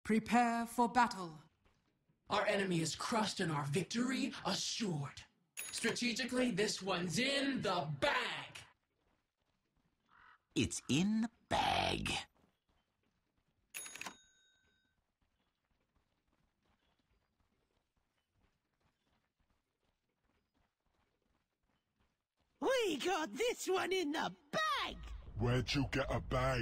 Prepare for battle. Our enemy is crushed and our victory assured. Strategically, this one's in the bag. It's in the bag. We got this one in the bag! Where'd you get a bag?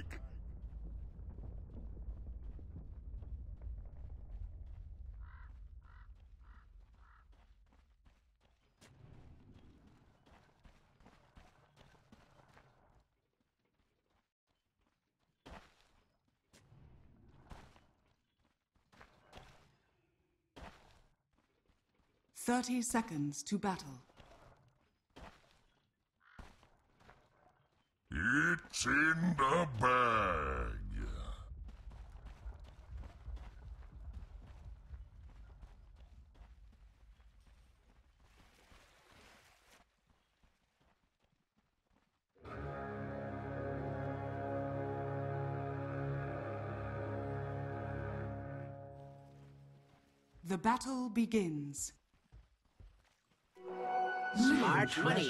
"30 seconds to battle. It's in the bag. The battle begins. Smart money.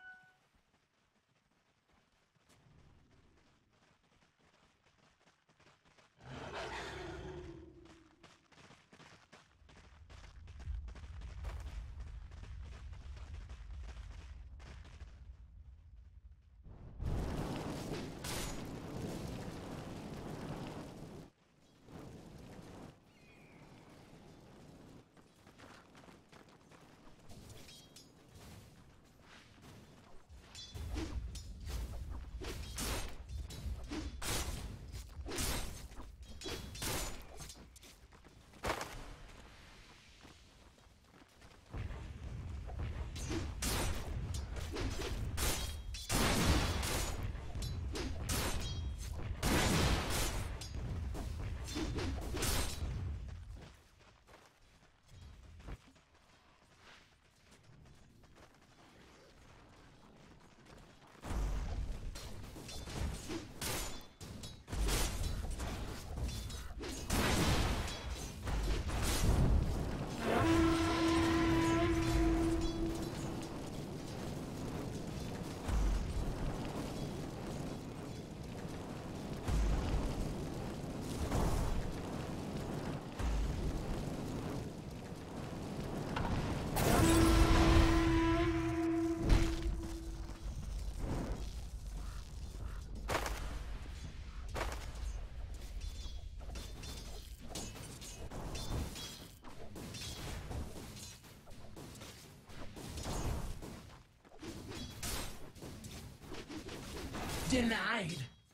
Denied.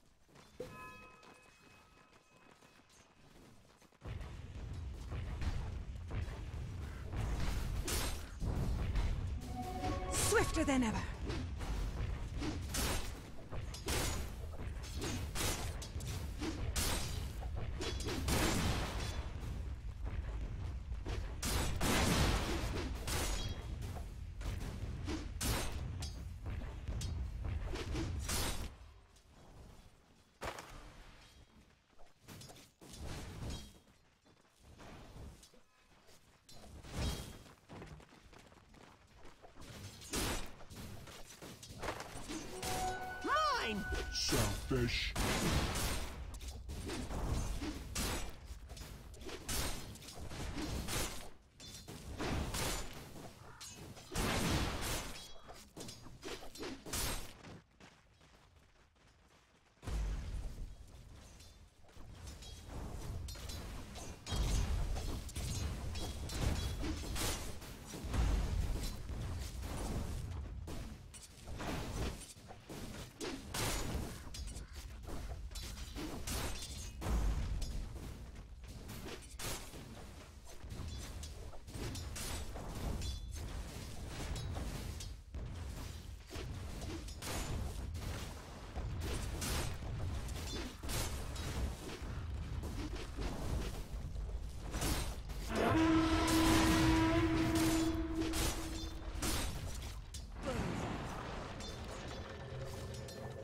Swifter than ever. Selfish.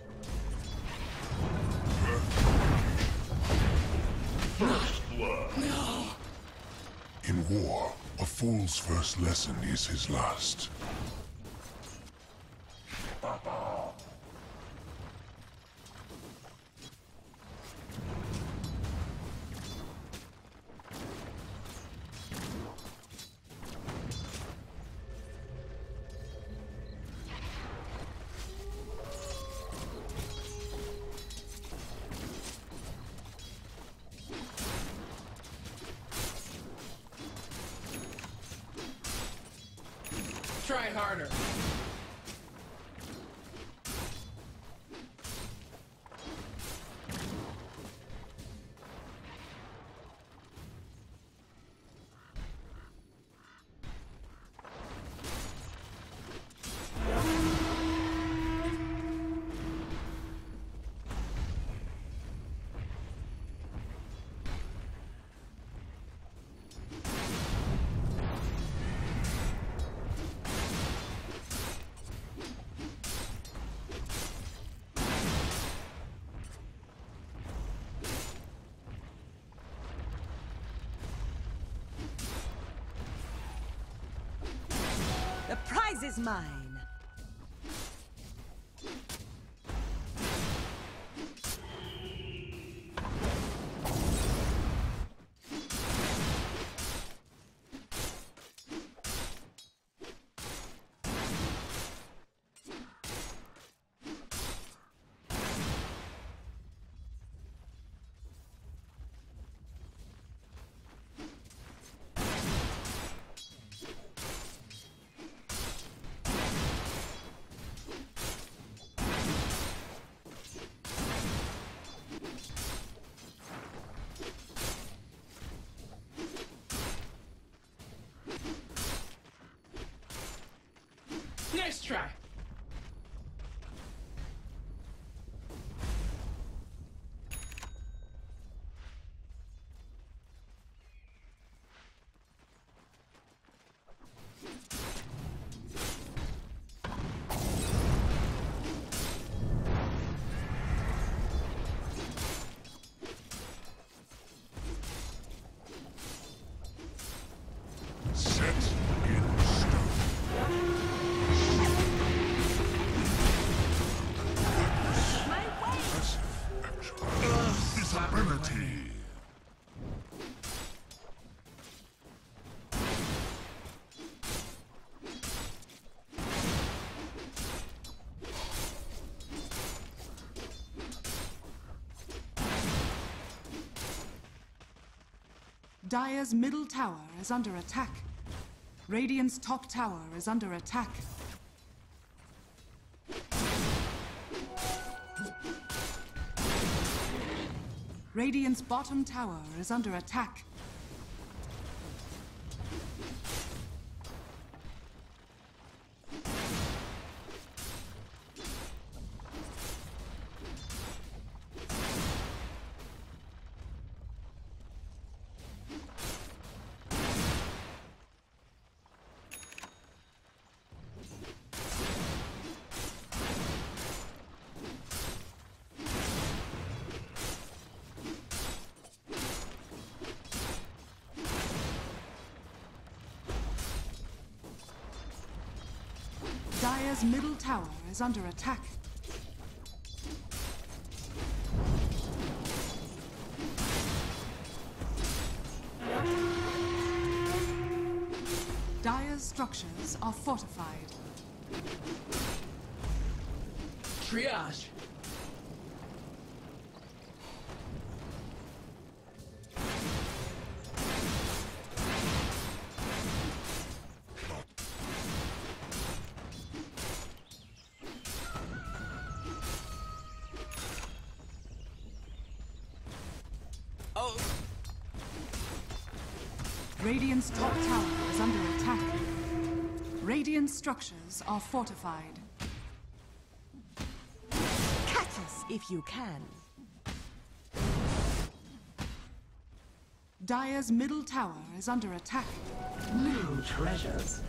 First blood. war, a fool's first lesson is his last. Try harder. The prize is mine. Nice try. Set in stone. Disability. Dire's middle tower is under attack. Radiant's top tower is under attack. Radiant's bottom tower is under attack. Dire's middle tower is under attack. Dire's structures are fortified. Triage. Radiant's top tower is under attack. Radiant structures are fortified. Catch us if you can. Dire's middle tower is under attack. New treasures.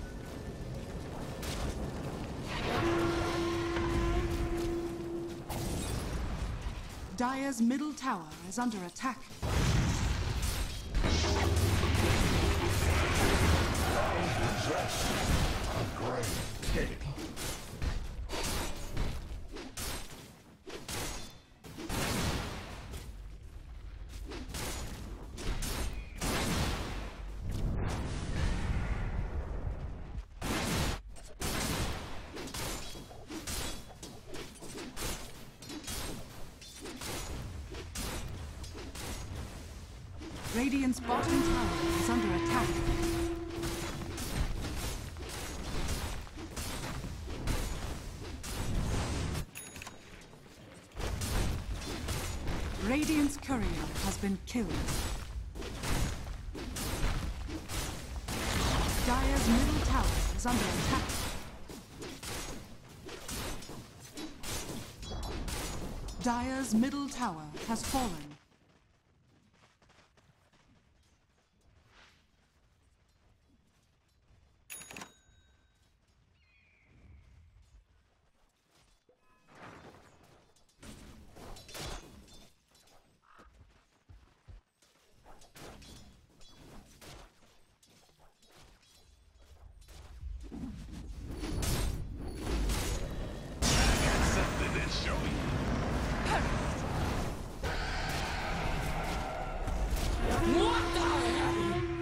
Dire's middle tower is under attack. Possess a grave. Radiant's bottom tower is under attack. Radiant's courier has been killed. Dire's middle tower is under attack. Dire's middle tower has fallen. What the hell?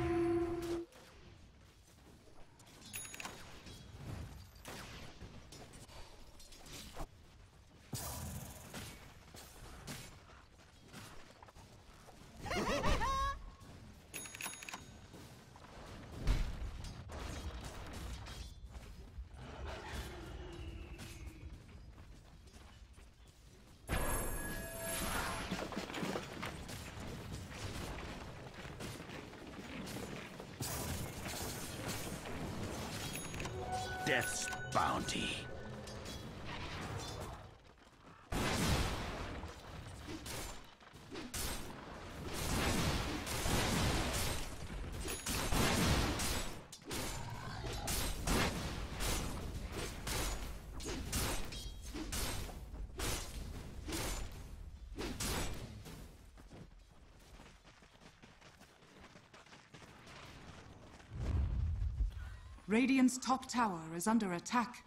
Death's bounty. Radiant's top tower is under attack.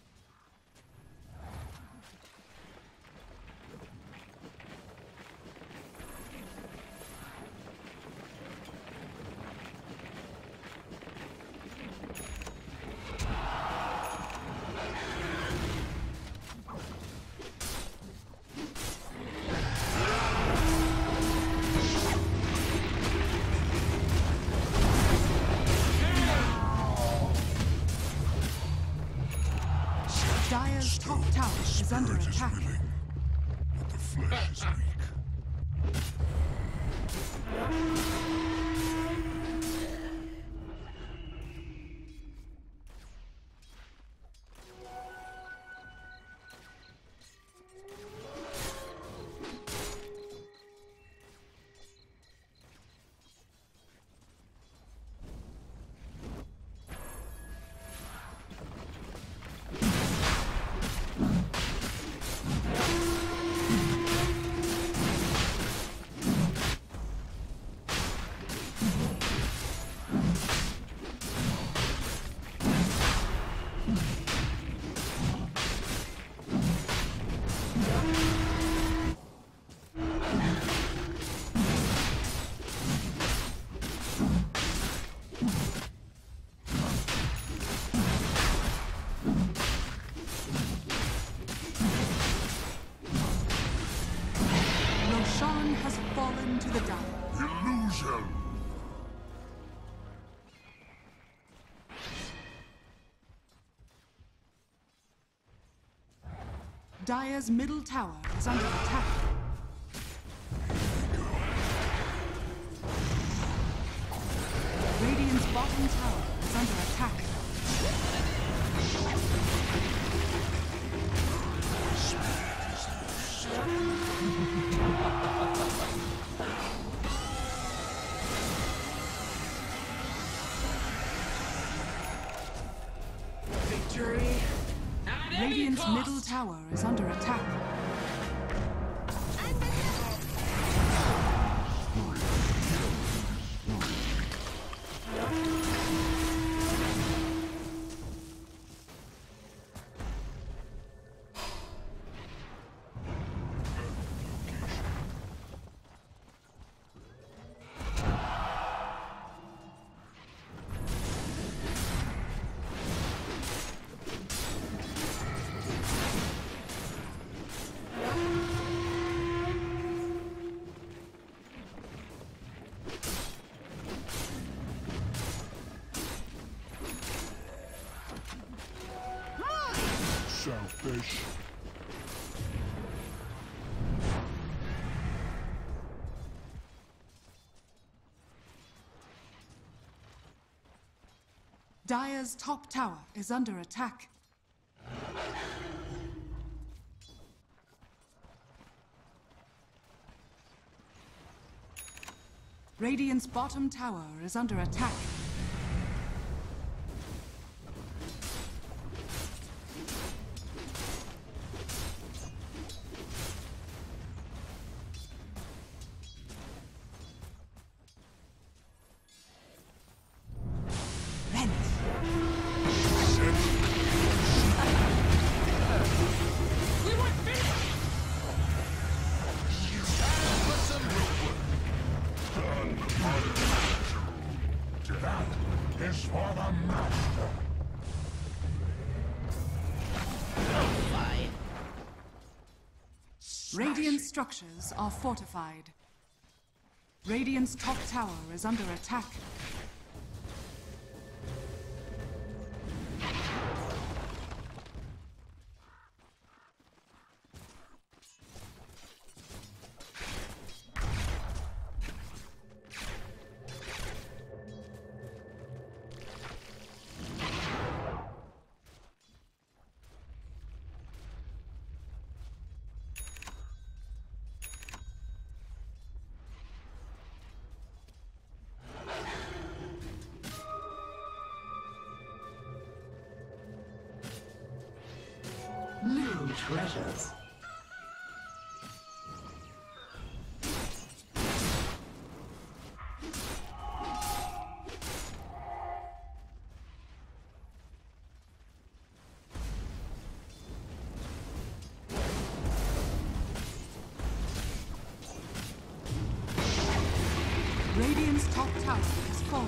Dire's top tower is under Spirit is attack. willing, but the flesh is weak. Roshan has fallen to the Dire. Illusion! Dire's middle tower is under attack. Radiant's bottom tower is under attack. Victory at any Radiant's cost. middle tower is under attack. flesh. Dire's top tower is under attack. Radiant's bottom tower is under attack. Is for the master. Radiant structures are fortified. Radiant's top tower is under attack. New treasures. Radiant's top tower has fallen.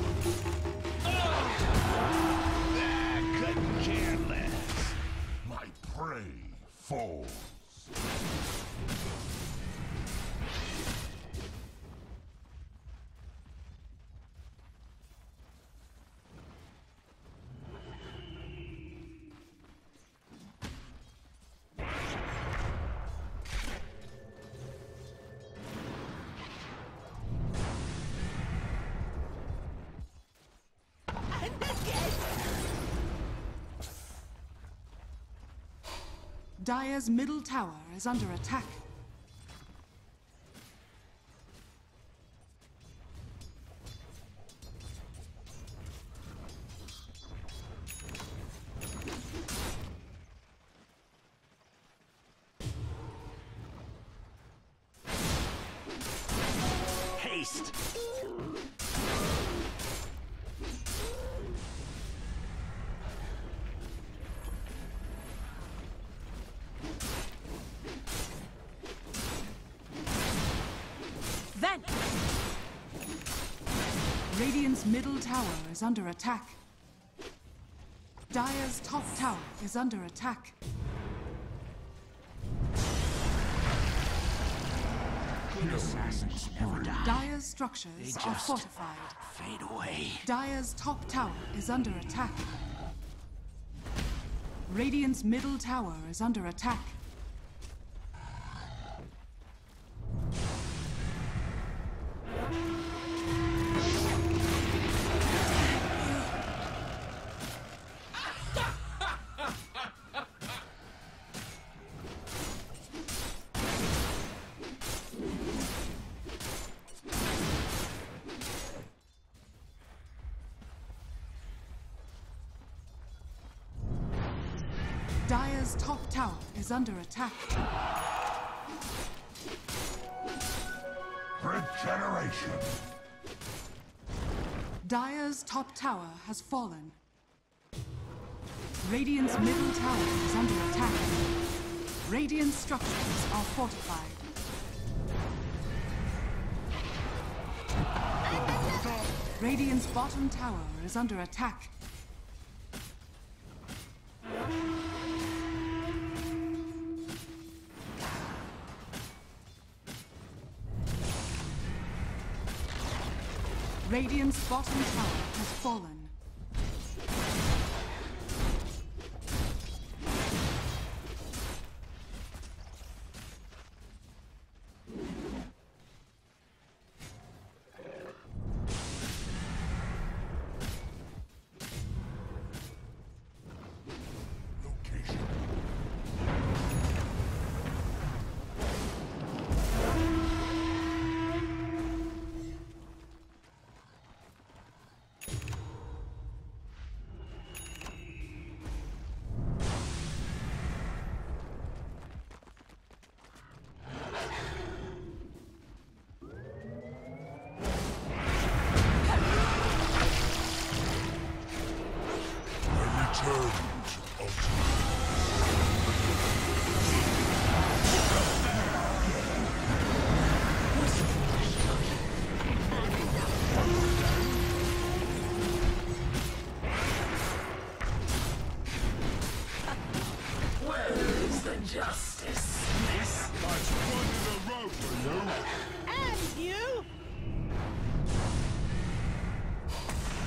Couldn't care less. My prey falls. Dire's middle tower is under attack. Haste. Then Radiant's middle tower is under attack. Dire's top tower is under attack. Good assassins never die. Dire's structures They are just fortified. fade away. Dire's top tower is under attack. Radiant's middle tower is under attack. Dire's top tower is under attack. Regeneration. Dire's top tower has fallen. Radiant's middle tower is under attack. Radiant structures are fortified. Radiant's bottom tower is under attack. Radiant's bottom tower has fallen.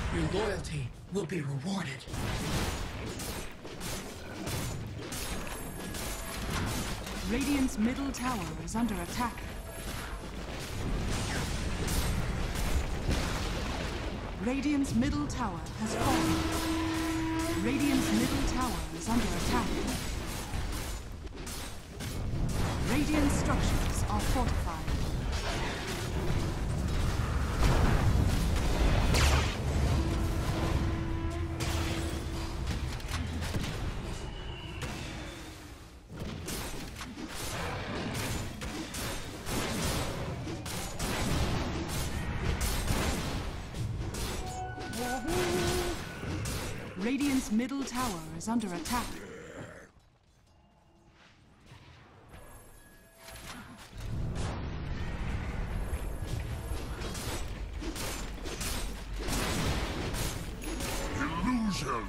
Your loyalty will be rewarded. Radiant's middle tower is under attack. Radiant's middle tower has fallen. Radiant's middle tower is under attack. Radiant structures are fortified. Radiant's middle tower is under attack. Illusion!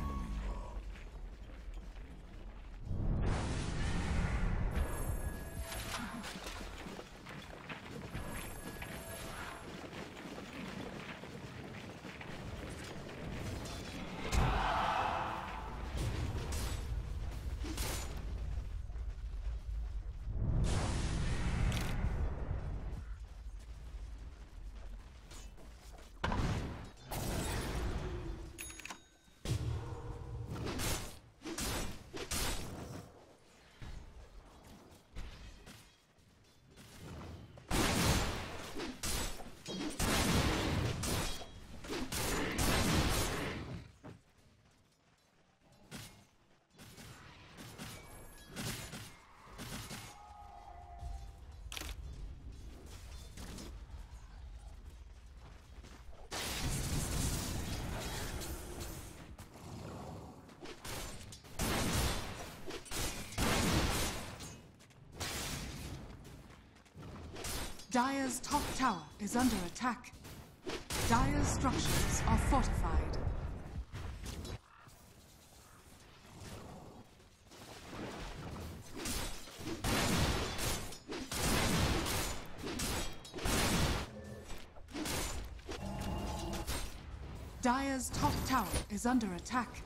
Dire's top tower is under attack. Dire's structures are fortified. Dire's top tower is under attack.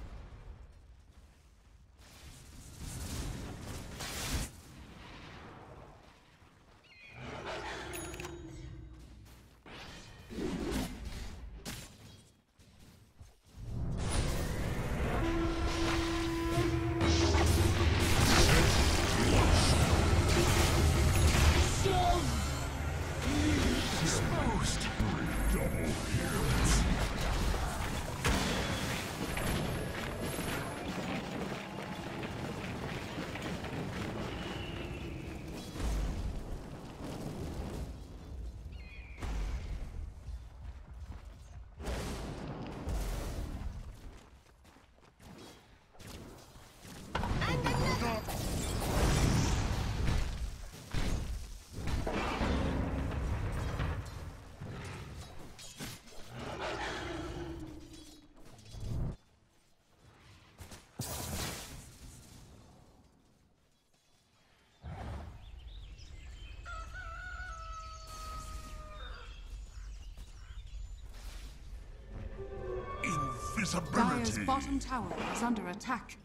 Dire's bottom tower is under attack.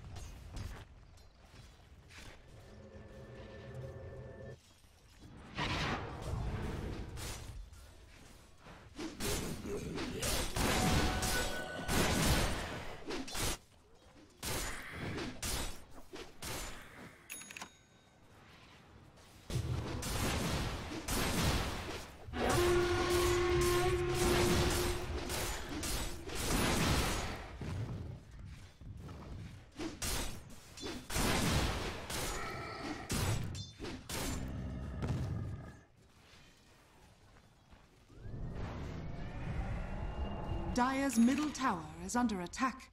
Dire's middle tower is under attack.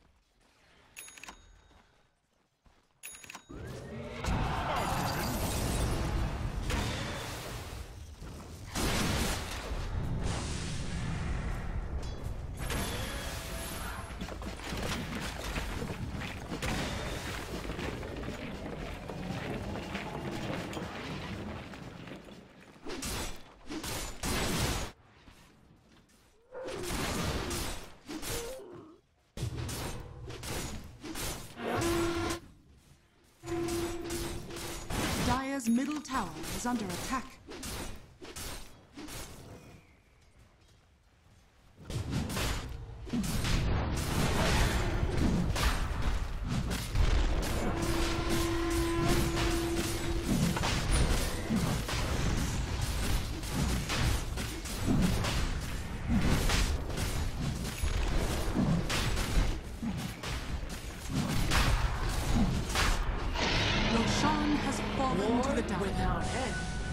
Radiant's middle tower is under attack. Roshan has fallen to the dark. Without end.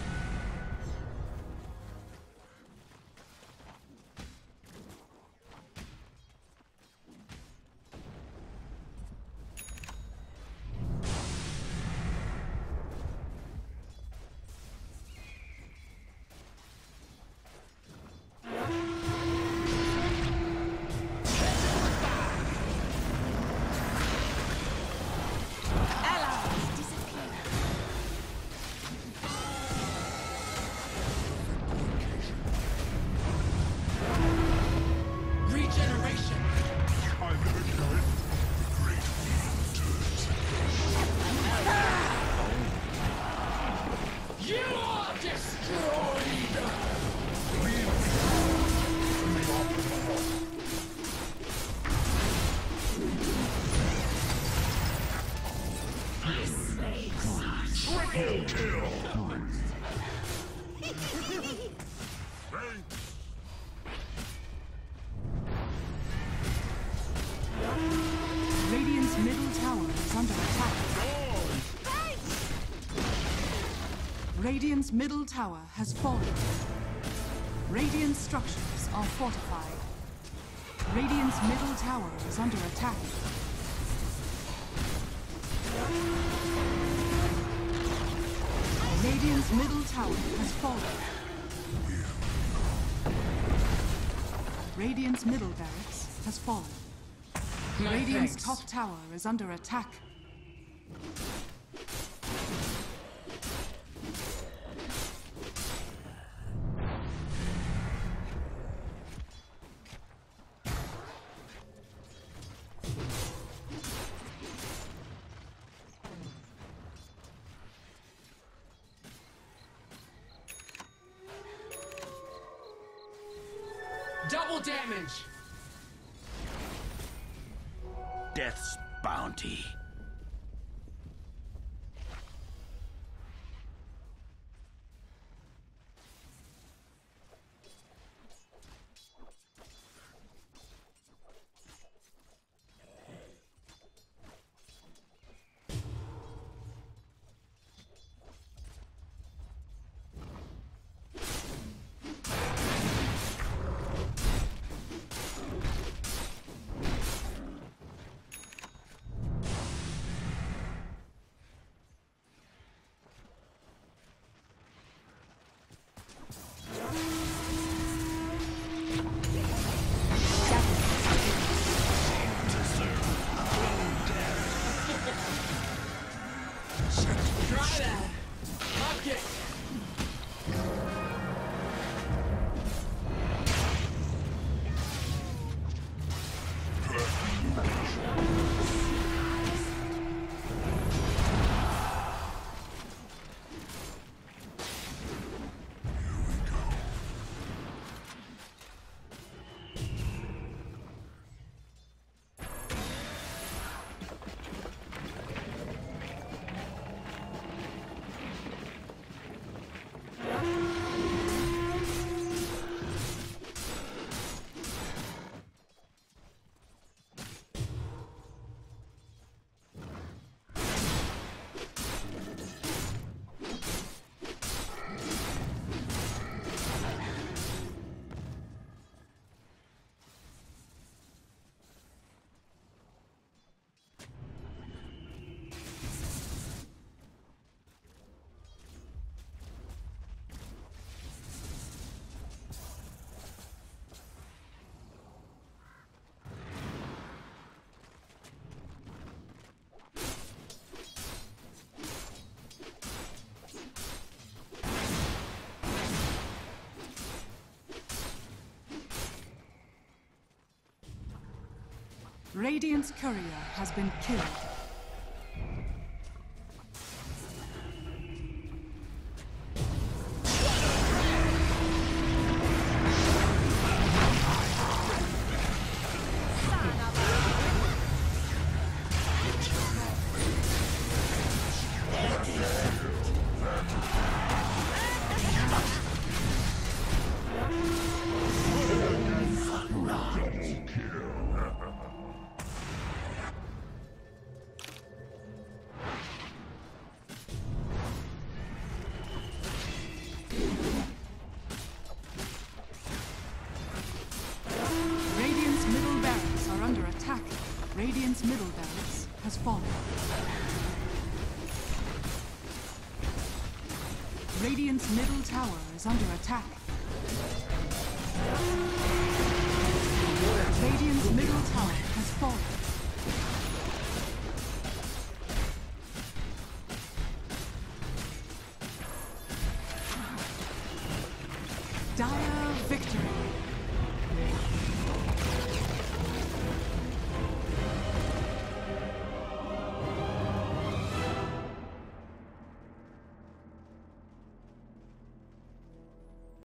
Regeneration. I'm gonna kill it. The great wheel turns again. You are destroyed! Triple kill! Radiant's middle tower is under attack. Radiant's middle tower has fallen. Radiant structures are fortified. Radiant's middle tower is under attack. Radiant's middle tower has fallen. Radiant's middle barracks has fallen. My Radiant's thanks. top tower is under attack. Double damage! Death's bounty. Try that! Hop kick! Radiant's courier has been killed. has fallen. Radiant's middle tower is under attack.